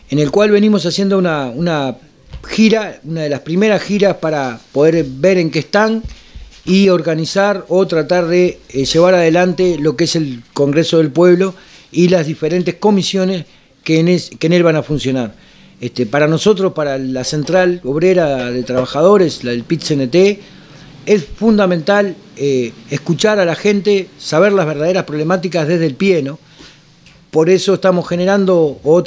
en el cual venimos haciendo una gira, una de las primeras giras para poder ver en qué están y organizar o tratar de llevar adelante lo que es el Congreso del Pueblo y las diferentes comisiones que en él van a funcionar. Para nosotros, para la Central Obrera de Trabajadores, la del PIT-CNT, es fundamental escuchar a la gente, saber las verdaderas problemáticas desde el pie, ¿no? Por eso estamos generando o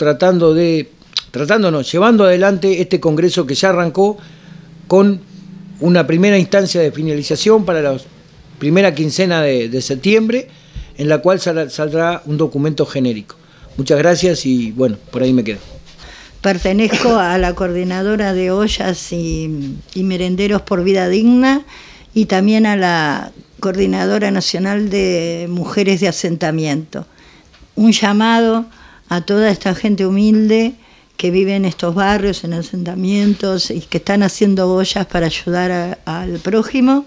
llevando adelante este congreso que ya arrancó con una primera instancia de finalización para la primera quincena de septiembre, en la cual saldrá un documento genérico. Muchas gracias y bueno, por ahí me quedo. Pertenezco a la coordinadora de ollas y merenderos por vida digna y también a la coordinadora nacional de mujeres de asentamiento. Un llamado a toda esta gente humilde que vive en estos barrios, en asentamientos y que están haciendo ollas para ayudar al prójimo,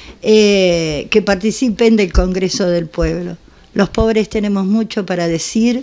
que participen del Congreso del Pueblo. Los pobres tenemos mucho para decir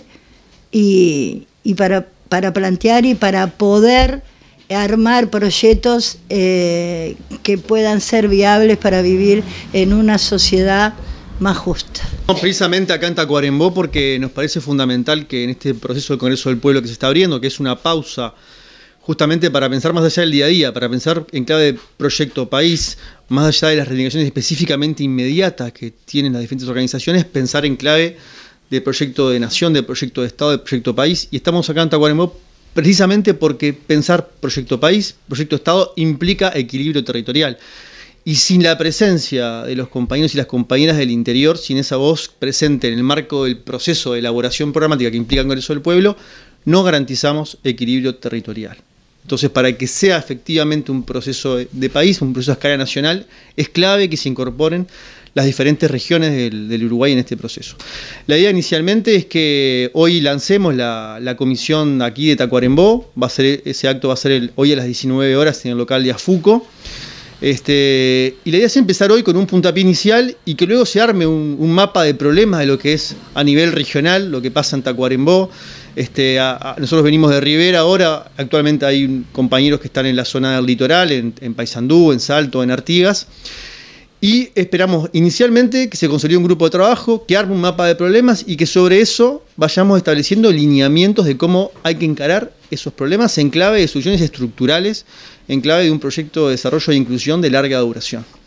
y para plantear y para poder armar proyectos que puedan ser viables para vivir en una sociedad más justa. Precisamente acá en Tacuarembó, porque nos parece fundamental que en este proceso del Congreso del Pueblo que se está abriendo, que es una pausa justamente para pensar más allá del día a día, para pensar en clave de proyecto país, más allá de las reivindicaciones específicamente inmediatas que tienen las diferentes organizaciones, pensar en clave de proyecto de nación, de proyecto de Estado, de proyecto país. Y estamos acá en Tacuarembó precisamente porque pensar proyecto país, proyecto Estado implica equilibrio territorial. Y sin la presencia de los compañeros y las compañeras del interior, sin esa voz presente en el marco del proceso de elaboración programática que implica el Congreso del Pueblo, no garantizamos equilibrio territorial. Entonces, para que sea efectivamente un proceso de país, un proceso a escala nacional, es clave que se incorporen las diferentes regiones del Uruguay en este proceso. La idea inicialmente es que hoy lancemos la comisión aquí de Tacuarembó. Ese acto va a ser hoy a las 19 horas en el local de Afuco. Y la idea es empezar hoy con un puntapié inicial y que luego se arme un mapa de problemas de lo que es a nivel regional, lo que pasa en Tacuarembó. Nosotros venimos de Rivera ahora, actualmente hay compañeros que están en la zona del litoral, en Paysandú, en Salto, en Artigas. Y esperamos inicialmente que se consolide un grupo de trabajo, que arme un mapa de problemas y que sobre eso vayamos estableciendo lineamientos de cómo hay que encarar esos problemas en clave de soluciones estructurales, en clave de un proyecto de desarrollo e inclusión de larga duración.